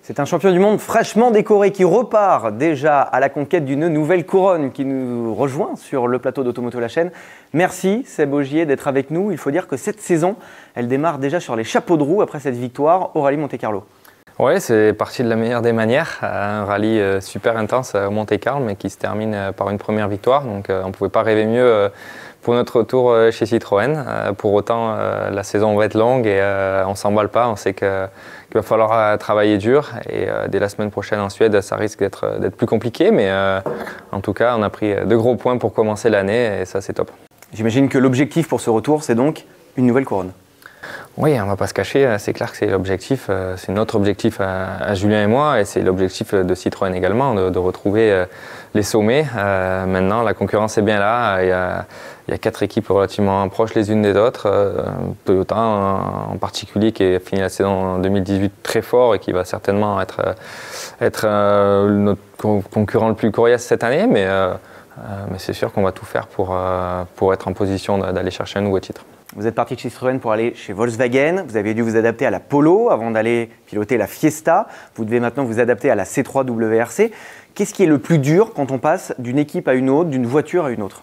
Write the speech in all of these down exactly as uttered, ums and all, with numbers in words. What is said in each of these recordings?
C'est un champion du monde fraîchement décoré qui repart déjà à la conquête d'une nouvelle couronne qui nous rejoint sur le plateau d'Automoto La Chaîne. Merci Seb Ogier d'être avec nous. Il faut dire que cette saison, elle démarre déjà sur les chapeaux de roue après cette victoire au Rallye Monte-Carlo. Oui, c'est parti de la meilleure des manières. Un rallye super intense au Monte-Carlo, mais qui se termine par une première victoire. Donc on ne pouvait pas rêver mieux pour notre retour chez Citroën. Pour autant, la saison va être longue et on ne s'emballe pas. On sait que, qu'il va falloir travailler dur. Et dès la semaine prochaine en Suède, ça risque d'être, d'être plus compliqué. Mais en tout cas, on a pris de gros points pour commencer l'année et ça, c'est top. J'imagine que l'objectif pour ce retour, c'est donc une nouvelle couronne. Oui, on ne va pas se cacher, c'est clair que c'est l'objectif, c'est notre objectif à, à Julien et moi, et c'est l'objectif de Citroën également, de, de retrouver les sommets. Euh, maintenant, la concurrence est bien là, il y a, il y a quatre équipes relativement proches les unes des autres, euh, Toyota en, en particulier qui a fini la saison en deux mille dix-huit très fort et qui va certainement être, être euh, notre concurrent le plus coriace cette année, mais, euh, mais c'est sûr qu'on va tout faire pour, euh, pour être en position d'aller chercher un nouveau titre. Vous êtes parti de chez Citroën pour aller chez Volkswagen. Vous avez dû vous adapter à la Polo avant d'aller piloter la Fiesta. Vous devez maintenant vous adapter à la C trois W R C. Qu'est-ce qui est le plus dur quand on passe d'une équipe à une autre, d'une voiture à une autre ?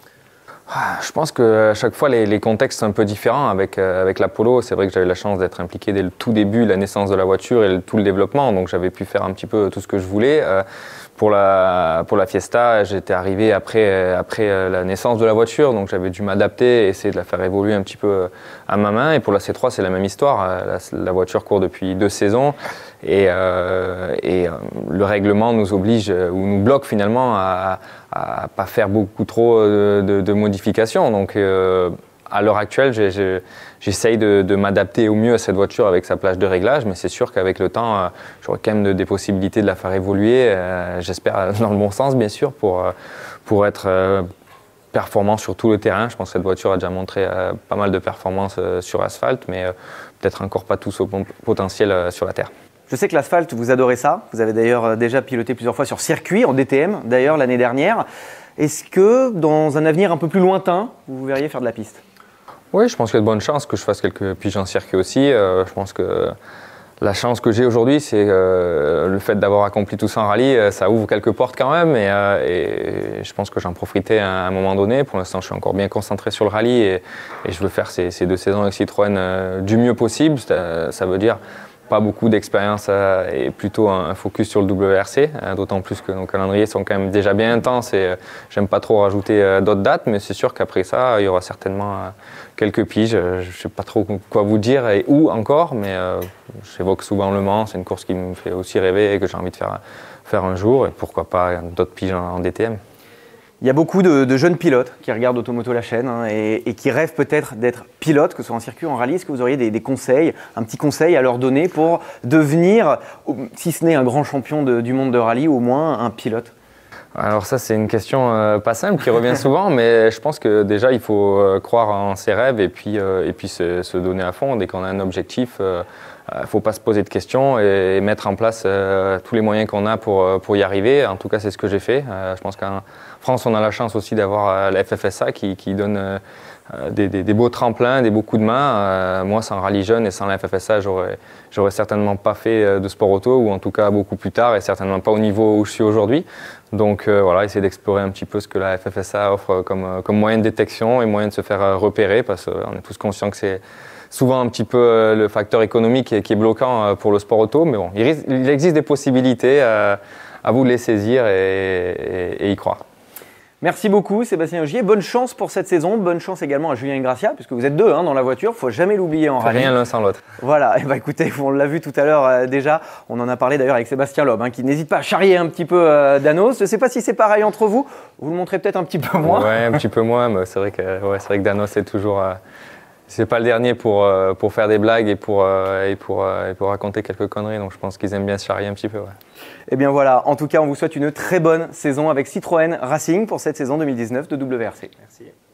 Je pense qu'à chaque fois, les, les contextes sont un peu différents. Avec, euh, avec la Polo, c'est vrai que j'avais la chance d'être impliqué dès le tout début, la naissance de la voiture et le, tout le développement. Donc j'avais pu faire un petit peu tout ce que je voulais. Euh, pour, la, pour la Fiesta, j'étais arrivé après, après la naissance de la voiture. Donc j'avais dû m'adapter et essayer de la faire évoluer un petit peu à ma main. Et pour la C trois, c'est la même histoire. La, la voiture court depuis deux saisons. Et, euh, et euh, le règlement nous oblige ou nous bloque finalement à ne pas faire beaucoup trop de, de, de modifications. Donc euh, à l'heure actuelle, j'ai, j'ai, j'essaye de, de m'adapter au mieux à cette voiture avec sa plage de réglage, mais c'est sûr qu'avec le temps, euh, j'aurai quand même de, des possibilités de la faire évoluer, euh, j'espère dans le bon sens bien sûr, pour, pour être euh, performant sur tout le terrain. Je pense que cette voiture a déjà montré euh, pas mal de performances euh, sur asphalte, mais euh, peut-être encore pas tous au bon potentiel euh, sur la terre. Je sais que l'asphalte, vous adorez ça. Vous avez d'ailleurs déjà piloté plusieurs fois sur circuit, en D T M d'ailleurs l'année dernière. Est-ce que dans un avenir un peu plus lointain, vous vous verriez faire de la piste ? Oui, je pense qu'il y a de bonnes chances que je fasse quelques piges en circuit aussi. Euh, je pense que la chance que j'ai aujourd'hui, c'est euh, le fait d'avoir accompli tout ça en rallye, ça ouvre quelques portes quand même. Et, euh, et je pense que j'en profiterai à un moment donné. Pour l'instant, je suis encore bien concentré sur le rallye et, et je veux faire ces, ces deux saisons avec Citroën euh, du mieux possible. Ça, ça veut dire pas beaucoup d'expérience euh, et plutôt un, un focus sur le W R C, euh, d'autant plus que nos calendriers sont quand même déjà bien intenses et euh, j'aime pas trop rajouter euh, d'autres dates, mais c'est sûr qu'après ça, il y aura certainement euh, quelques piges. Je ne sais pas trop quoi vous dire et où encore, mais euh, j'évoque souvent Le Mans, c'est une course qui me fait aussi rêver et que j'ai envie de faire, faire un jour, et pourquoi pas d'autres piges en, en D T M. Il y a beaucoup de, de jeunes pilotes qui regardent Automoto La Chaîne hein, et, et qui rêvent peut-être d'être pilotes, que ce soit en circuit ou en rallye. Est-ce que vous auriez des, des conseils, un petit conseil à leur donner pour devenir, si ce n'est un grand champion de, du monde de rallye, au moins un pilote ? Alors ça, c'est une question euh, pas simple qui revient souvent, mais je pense que déjà, il faut euh, croire en ses rêves et puis, euh, et puis se, se donner à fond. Dès qu'on a un objectif, il euh, ne faut pas se poser de questions et, et mettre en place euh, tous les moyens qu'on a pour, pour y arriver. En tout cas, c'est ce que j'ai fait. Euh, je pense qu'en France, on a la chance aussi d'avoir la F F S A qui, qui donne euh, des, des, des beaux tremplins, des beaux coups de main. Euh, moi, sans rallye jeune et sans la F F S A, j'aurais, j'aurais certainement pas fait de sport auto, ou en tout cas beaucoup plus tard, et certainement pas au niveau où je suis aujourd'hui. Donc euh, voilà, essayer d'explorer un petit peu ce que la F F S A offre comme, comme moyen de détection et moyen de se faire repérer, parce qu'on est tous conscients que c'est souvent un petit peu euh, le facteur économique qui est, qui est bloquant euh, pour le sport auto. Mais bon, il, risque, il existe des possibilités, euh, à vous de les saisir et, et, et y croire. Merci beaucoup Sébastien Ogier, bonne chance pour cette saison, bonne chance également à Julien Ingrassia, puisque vous êtes deux hein, dans la voiture, il ne faut jamais l'oublier en rallye. Rien l'un sans l'autre. Voilà, et bah écoutez, on l'a vu tout à l'heure euh, déjà, on en a parlé d'ailleurs avec Sébastien Loeb, hein, qui n'hésite pas à charrier un petit peu euh, Danos. Je ne sais pas si c'est pareil entre vous, vous le montrez peut-être un petit peu moins. Ouais, un petit peu moins, mais c'est vrai que, ouais, c'est vrai que Danos est toujours... Euh, c'est pas le dernier pour, euh, pour faire des blagues et pour, euh, et, pour, euh, et pour raconter quelques conneries, donc je pense qu'ils aiment bien se charrier un petit peu. Ouais. Et bien voilà, en tout cas, on vous souhaite une très bonne saison avec Citroën Racing pour cette saison deux mille dix-neuf de W R C. Merci.